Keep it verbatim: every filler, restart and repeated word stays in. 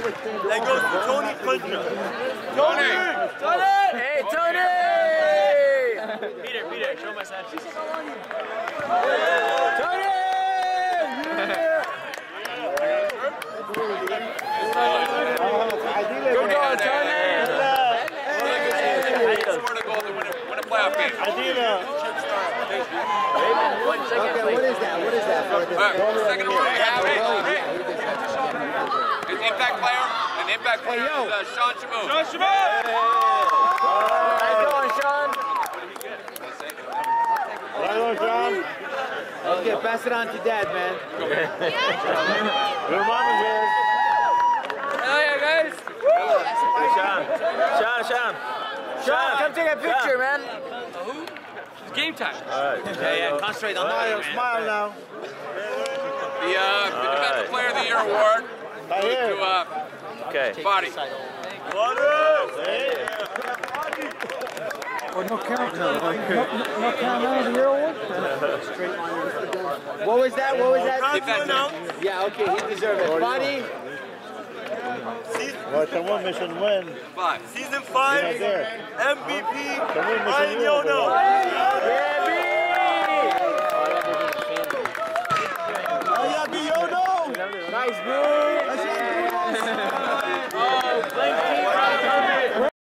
That goes to Tony Kunja. Tony! Tony! Hey, Tony! Peter, Peter, show my side. Tony! Good going, Tony! Scored a goal to win a, win a playoff game. Adila. Okay, what is that? What is that for this? Right, second award we have is an impact player. An impact player is uh, Sean Shamoon. Sean Shamoon! How you doing, Sean? Right on, Sean. Okay, pass it on to Dad, man. Your mama's here. Hell yeah, guys! Hey, Sean. Sean, Sean. Sean, come take a picture, man. It's game time. All right. Yeah, yeah, concentrate on Smile, smile now. The, uh, the Defensive Player of the Year award Right goes here. to uh, Okay. Body. Or no count, no, no, no count out of the year award? What was that? What was that? Defensive. Yeah, okay, he deserved it. Body. Watch the one mission win. Five. Season five, Yeah, there. M V P, Come on, Mister Ryan Yono. Yono. Yeah.